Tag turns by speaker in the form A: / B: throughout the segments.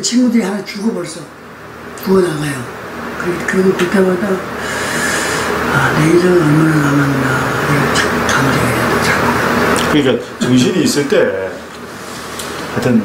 A: 친구들이 하나 벌써 죽어나가요. 그리고 그때마다 내일은 얼마나 남았나 감정이 자꾸.
B: 그러니까 정신이 있을 때 하여튼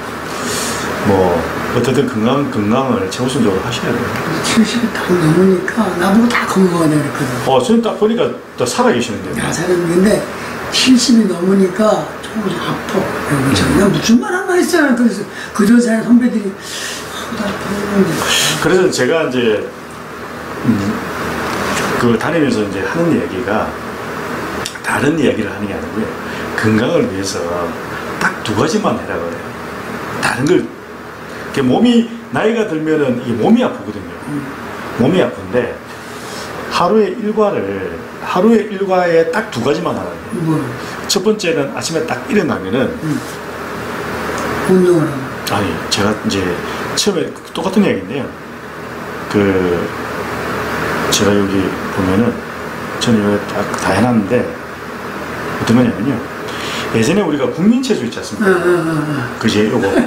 B: 뭐 어쨌든 건강을 최우선적으로 하셔야 돼요.
A: 70이 다 넘으니까 나보고 다 건강하다 그랬거든.
B: 저는 딱 보니까 또 살아계시는데요.
A: 야, 사람인데 70이 넘으니까 조금씩 아파. 내가 무슨 말 하나 했잖아. 그래서 그전 사람 선배들이 나 부르는데.
B: 그래서 제가 이제 그 다니면서 이제 하는 얘기가 다른 이야기를 하는 게 아니고요. 건강을 위해서 딱 두 가지만 해라 그래요. 다른 걸 몸이 나이가 들면은 이게 몸이 아프거든요. 몸이 아픈데 하루의 일과에 딱 두 가지만 하라는 거예요. 첫 번째는 아침에 딱 일어나면은
A: 운동을
B: 아니 제가 이제 처음에 똑같은 이야기인데요. 제가 여기 보면은 저는 여기 다 해놨는데 어떤 거냐면요. 예전에 우리가 국민체조 있지 않습니까? 그지?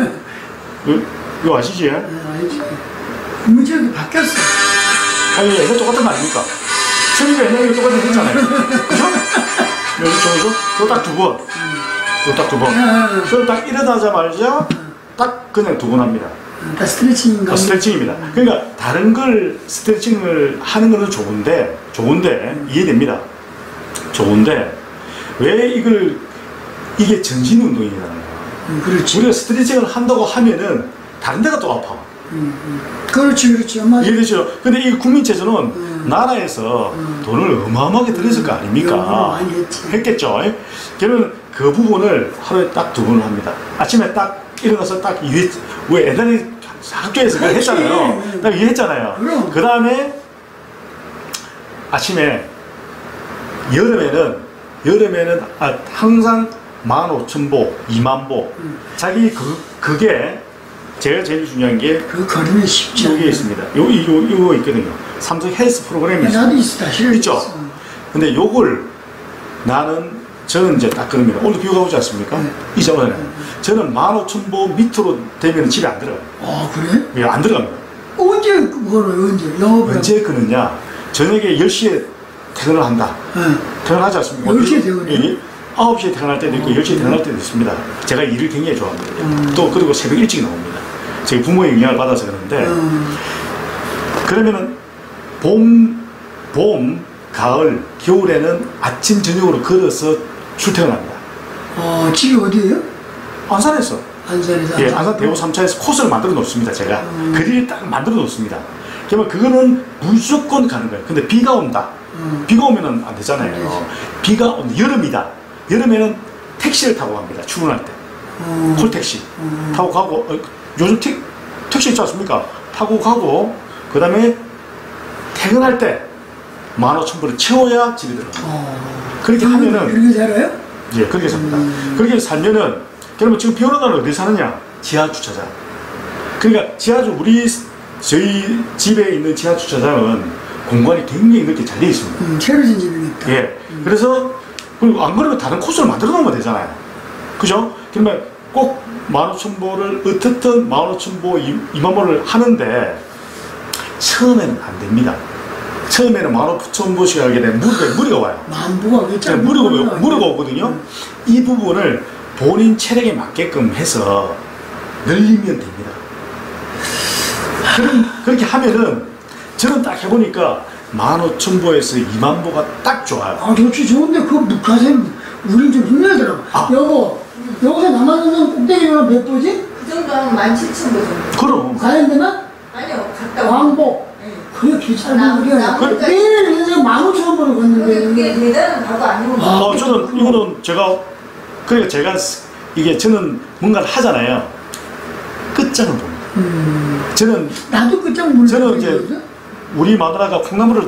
B: 이거 아시지?
A: 알지. 국민체조도 바뀌었어.
B: 아니 옛날 똑같은 거 아닙니까? 선이가 옛날에 똑같은 거 했잖아요. 그죠? 여기 저거 딱 두 번. 이거 딱 두 번. 저는 딱 일어나자마자 딱 그냥 두 번 합니다.
A: 다 스트레칭인가?
B: 스트레칭입니다. 그러니까 다른 걸 스트레칭을 하는 건 좋은데 이해됩니다. 좋은데 왜 이게 전신 운동이잖아요.
A: 그렇지.
B: 우리가 스트레칭을 한다고 하면은 다른 데가 또 아파.
A: 그렇지. 맞아.
B: 이해되죠? 근데 이 국민체조는 나라에서 돈을 어마어마하게 들였을 거 아닙니까?
A: 많이
B: 했겠죠? 그러면 그 부분을 하루에 딱 두 번을 합니다. 아침에 딱 일어나서 딱 왜 옛날에 학교에서 그걸 했잖아요. 딱 이해 했잖아요. 그 다음에 아침에 여름에는 항상 15,000보, 20,000보. 자기 그게 제가 제일 중요한 게
A: 그 거리는 쉽지 않아요.
B: 여기에 있습니다. 요거 있거든요. 삼성 헬스 프로그램이 있어요.
A: 나도 있어.
B: 있죠? 근데 요걸 저는 이제 딱 그럽니다. 오늘 비가 오지 않습니까? 이전에 저는 15,000보 밑으로 되면 집에 안 들어가요.
A: 아, 그래?
B: 예, 안 들어갑니다.
A: 언제 그거를
B: 언제 그러냐? 저녁에 10시에 퇴근을 한다. 퇴근하지 않습니까?
A: 10시에 퇴근해요?
B: 9시에 퇴근할 때도 있고 10시에 퇴근할 때도 있습니다. 제가 일을 굉장히 좋아합니다. 또 그리고 새벽 일찍 나옵니다. 제 부모의 영향을 받아서 그러는데 그러면은 봄, 가을, 겨울에는 아침 저녁으로 걸어서 출퇴근합니다.
A: 집이 어디예요?
B: 안산에서.
A: 안산에서.
B: 예, 안산 대구 3차에서 코스를 만들어 놓습니다. 제가 거리를 딱 만들어 놓습니다. 그러면 그거는 무조건 가는 거예요. 근데 비가 온다. 비가 오면은 안 되잖아요. 비가 온 여름이다. 여름에는 택시를 타고 갑니다. 출근할 때. 콜택시 타고 가고 요즘 택시 있지 않습니까? 타고 가고 그 다음에 퇴근할 때 15,000불을 채워야 집에 들어갑니다. 그렇게 하면은
A: 그렇게 살아요?
B: 예, 그렇게 삽니다. 그렇게 살면은 그러면 지금 비 오는 날은 어디 사느냐? 지하 주차장. 그러니까 저희 집에 있는 지하 주차장은 공간이 굉장히 넓게 잘 되어 있습니다.
A: 채워진 집이니까.
B: 예. 그래서 그리고 안 그러면 다른 코스를 만들어 놓으면 되잖아요. 그죠? 그러면 꼭 15,000보를 어떻든 15,000보, 20,000보를 하는데 처음에는 안 됩니다. 처음에는 15,000보씩 하게 되면 무리가 와요.
A: 만보가 그렇죠.
B: 무리가 오거든요. 이 부분을 본인 체력에 맞게끔 해서 늘리면 됩니다. 그렇게 하면은 저는 딱 해보니까 15,000보에서 20,000보가 딱 좋아요.
A: 좋지. 좋은데 그거 묵하세요. 우린 좀 힘들더라고. 여기서 남한산성 꼭대기면 몇 보지?
C: 그 정도면 17,000보 정도.
B: 그럼.
A: 가야 되나?
C: 아니요, 갔다
A: 왕복. 그게 귀찮은 우리가 매일 인생 15,000번을 걷는데
C: 그게 대단한 바도 아니고.
B: 저는 이거는 저는 뭔가를 하잖아요. 끝장을 봅니다.
A: 나도 끝장 모르겠어요.
B: 저는 이제 우리 마누라가 콩나물을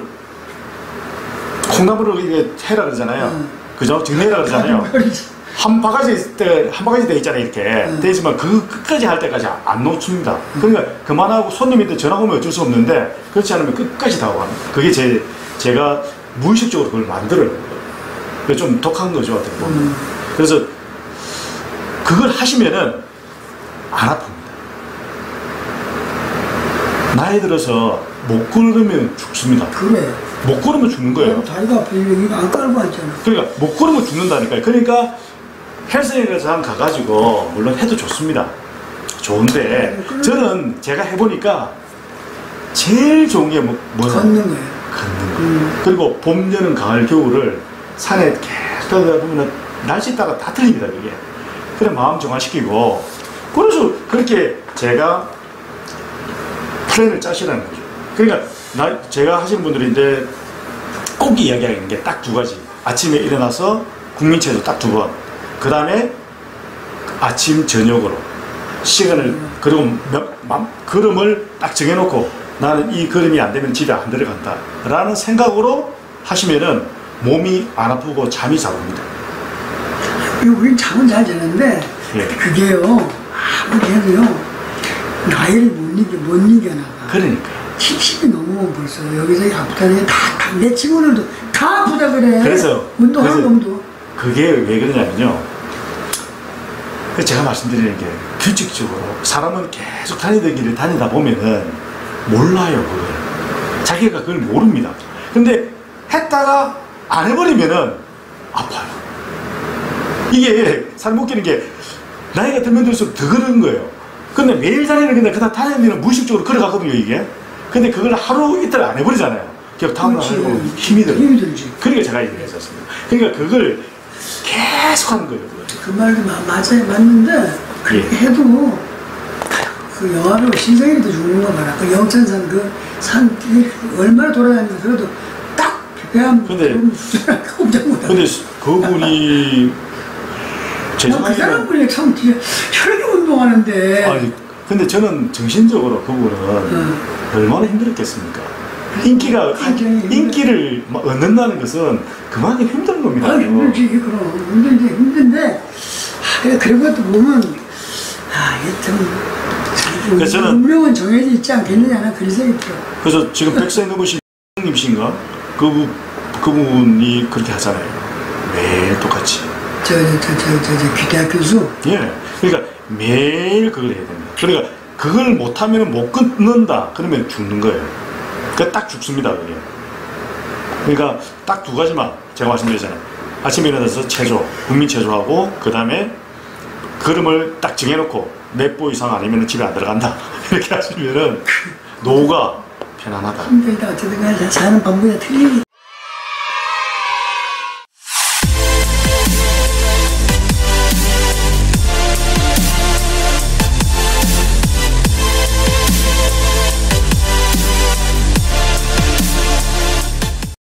B: 이게 해라 그러잖아요. 그죠? 정리해라 그러잖아요. 한 바가지 돼 있잖아요. 이렇게 돼 있지만 그 끝까지 할 때까지 안 놓칩니다. 그러니까 그만하고 손님한테 전화 오면 어쩔 수 없는데 그렇지 않으면 끝까지 다 합니다. 그게 제가 무의식적으로 그걸 만들어요. 좀 독한 거죠, 어떻게 보면. 그래서 그걸 하시면은 안 아픕니다. 나이 들어서 못 걸으면 죽습니다.
A: 그래.
B: 못 걸으면 죽는 거예요.
A: 다리가 아프면 이거 안 깔고 왔잖아.
B: 그러니까 못 걸으면 죽는다니까요. 그러니까 헬스장에서 한 가가지고 물론 해도 좋습니다. 좋은데 저는 제가 해보니까 제일 좋은 게 뭐냐?
A: 걷는 거예요.
B: 걷는 거. 그리고 봄, 여름, 가을, 겨울을 산에 계속 가다 보면 날씨 따라 다 틀립니다. 그게. 그래 마음 정화시키고 그래서 그렇게 제가 플랜을 짜시라는 거죠. 그러니까 제가 하시는 분들이 이제 꼭 이야기하는 게 딱 두 가지. 아침에 일어나서 국민체조 딱 2번. 그 다음에 아침 저녁으로 시간을 그리고 걸음을 딱 정해놓고 나는 이 걸음이 안 되면 집에 안 들어간다 라는 생각으로 하시면은 몸이 안 아프고 잠이 잘 옵니다.
A: 우린 잠은 잘 자는데
B: 예.
A: 그게요 아무리 해도요 나이를 못 이겨나가.
B: 그러니까
A: 70이 넘으면 벌써 여기저기 아프다는 내 친구들도 다 아프다 그래.
B: 그래서
A: 운동하는 놈도.
B: 그게 왜 그러냐면요. 제가 말씀드리는 게 규칙적으로 사람은 계속 다니던 길을 다니다 보면은 몰라요 그걸. 자기가 그걸 모릅니다. 근데 했다가 안 해버리면은 아파요. 이게 사람 웃기는 게 나이가 들면 들수록 더 그런 거예요. 근데 매일 다니는 건데 그다 다니면 무의식적으로 걸어가거든요 이게. 근데 그걸 하루 이틀 안 해버리잖아요. 그럼 다음날 하고 힘이 들지. 그러니까 제가 얘기를 했었습니다. 그러니까 그걸 계속 하는 거예요.
A: 그 말도 맞아요. 맞는데 그렇게 해도 그 영화로 신성일도 죽는 거 봐라. 그 영천산 그 산 얼마나 돌아다니고 그래도 딱 배암 꼼짝 못하고.
B: 근데 그분이
A: 그 사람분이 참 혈기 운동하는데.
B: 아니 근데 저는 정신적으로 그분은 얼마나 힘들었겠습니까? 인기를 얻는다는 것은 그만큼 힘든 겁니다.
A: 아, 힘들지, 그럼. 힘든데, 그런 것도 보면, 이게 참,
B: 저는
A: 운명은 정해져 있지 않겠느냐는 그런 생각이 들어.
B: 그래서 지금 백세 넘으신 님이신가? 그분이 그렇게 하잖아요. 매일 똑같이.
A: 기대학 교수?
B: 예. 그러니까 매일 그걸 해야 됩니다. 그러니까 그걸 못하면 못 끊는다. 그러면 죽는 거예요. 딱 죽습니다. 그게. 그러니까 딱 2가지만 제가 말씀드렸잖아요. 아침에 일어나서 체조, 국민체조하고 그 다음에 걸음을 딱 정해놓고 몇 보 이상 아니면 집에 안 들어간다. 이렇게 하시면은 노후가 편안하다.
A: 힘들다. 어쨌든 간에 사는 방법이